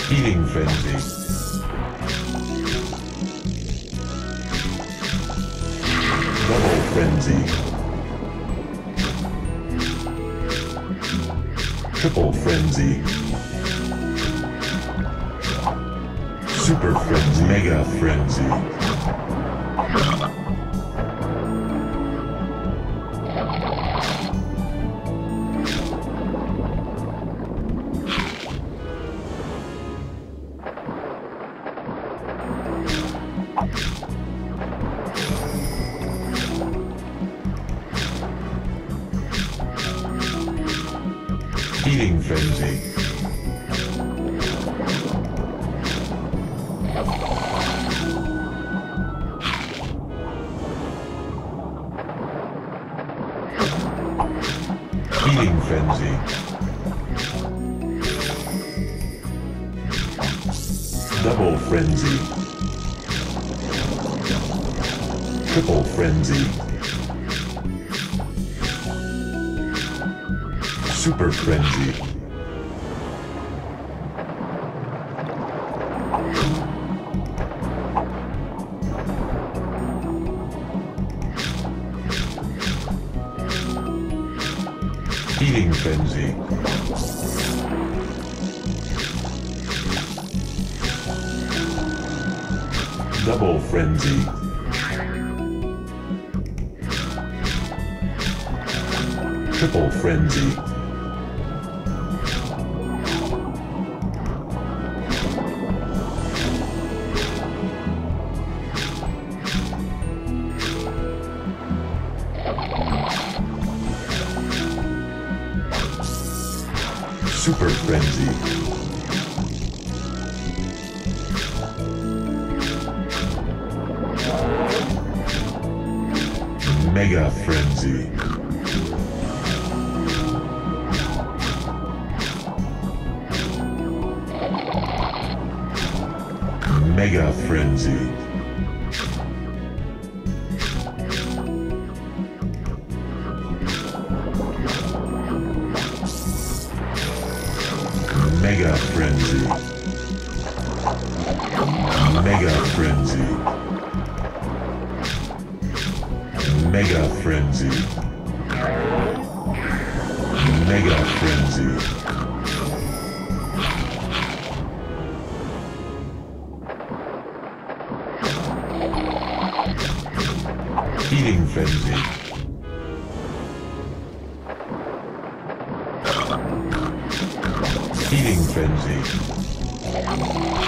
Feeding frenzy. Double frenzy. Triple frenzy. Super frenzy. Mega frenzy. Feeding frenzy. Feeding frenzy. Double frenzy. Triple frenzy. Super frenzy. Feeding frenzy. Double frenzy. Triple frenzy. Super frenzy. Mega frenzy. Mega frenzy. Mega frenzy. Mega frenzy. Mega frenzy. Mega frenzy. Feeding frenzy. Feeding frenzy.